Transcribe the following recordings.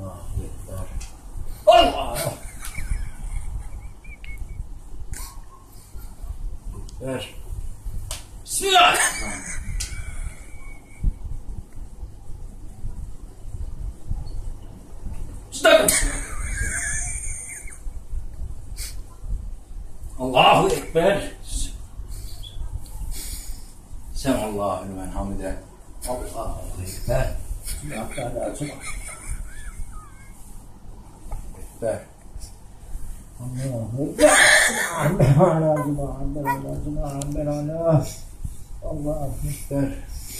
Allahu Ekber. Allah! Ekber. Bismillahirrahmanirrahim. Allahu Ekber. Semallahu limen hamide. Allahu Ekber. Ekber. Allahu Ekber. Allahu Ekber.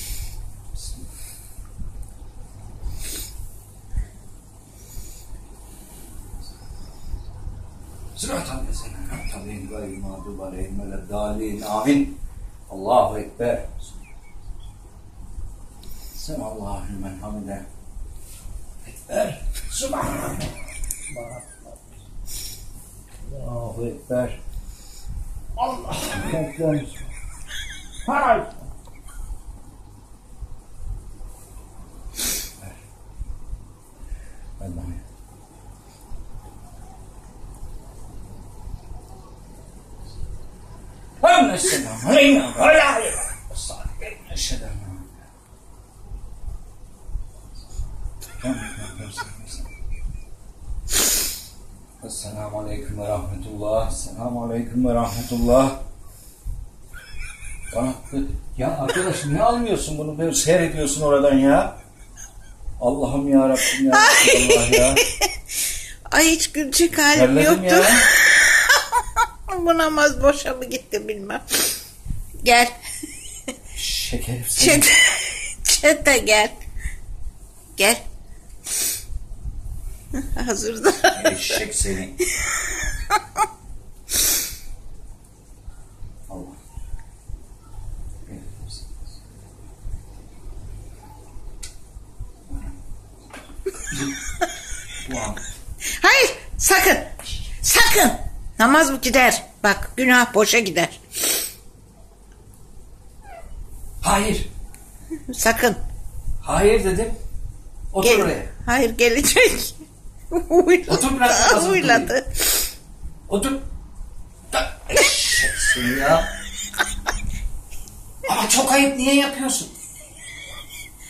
Sırat-ı Esen'e tabi'in gayri mağdubu aleyhim veleddâlin. Amin. Allahu Ekber. Semallahu limen hamide. Ekber. Subhanallah. Allahu Ekber. Allahu Ekber. Haray. Allah'ım. Esselamu aleyna ve aleyna ve sahibine eşhedem. Esselamu aleyküm ve rahmetullah. Esselamu aleyküm ve rahmetullah. Ya arkadaş niye almıyorsun bunu? Böyle seyrediyorsun oradan ya. Allah'ım ya Rabbim ya Resulallah ya. Ay hiç gülecek halim yoktu. Ya. Bu namaz boşa mı gitti bilmem. Gel. Şekerim seni. Çete gel. Gel. Hazırda. Eşek seni. Allah. Hayır sakın. Sakın. Namaz bu gider. Bak günah boşa gider. Hayır. Sakın. Hayır dedim. Otur oraya. Hayır gelecek. Otur biraz. Uyladı. Otur. Eşeksin ya. Ama çok ayıp, niye yapıyorsun?